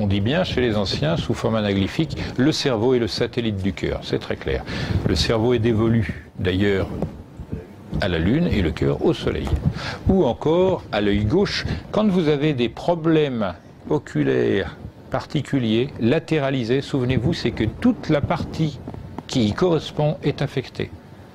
on dit bien chez les anciens, sous forme anaglyphique, le cerveau est le satellite du cœur, c'est très clair. Le cerveau est dévolu, d'ailleurs, à la Lune et le cœur au Soleil. Ou encore, à l'œil gauche, quand vous avez des problèmes oculaires particuliers, latéralisés, souvenez-vous, c'est que toute la partie qui y correspond est affectée.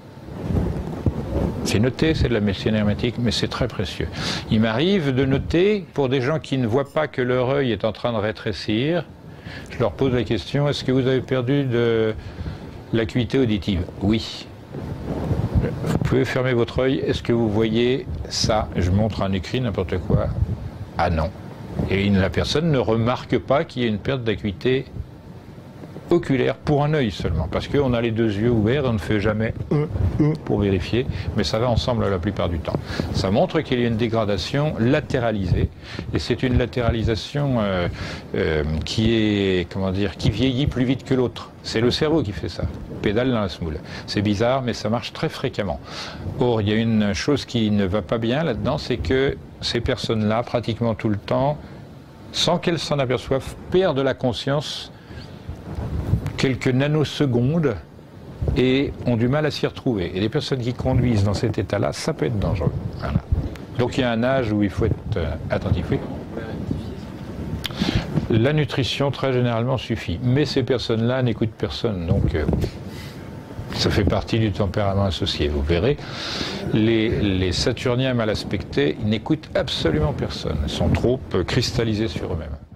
C'est noté, c'est de la médecine hermétique, mais c'est très précieux. Il m'arrive de noter, pour des gens qui ne voient pas que leur œil est en train de rétrécir, je leur pose la question, est-ce que vous avez perdu de l'acuité auditive? Oui. Vous pouvez fermer votre œil, est-ce que vous voyez ça? Je montre un écrit, n'importe quoi. Ah non. Et la personne ne remarque pas qu'il y a une perte d'acuité oculaire pour un œil seulement, parce qu'on a les deux yeux ouverts, on ne fait jamais pour vérifier, mais ça va ensemble la plupart du temps. Ça montre qu'il y a une dégradation latéralisée, et c'est une latéralisation qui est, comment dire, qui vieillit plus vite que l'autre. C'est le cerveau qui fait ça, pédale dans la semoule. C'est bizarre, mais ça marche très fréquemment. Or, il y a une chose qui ne va pas bien là-dedans, c'est que ces personnes-là, pratiquement tout le temps, sans qu'elles s'en aperçoivent, perdent la conscience quelques nanosecondes et ont du mal à s'y retrouver. Et les personnes qui conduisent dans cet état-là, ça peut être dangereux. Voilà. Donc il y a un âge où il faut être attentif. Oui. La nutrition, très généralement, suffit. Mais ces personnes-là n'écoutent personne. Donc ça fait partie du tempérament associé. Vous verrez, les Saturniens mal aspectés, ils n'écoutent absolument personne. Ils sont trop cristallisés sur eux-mêmes.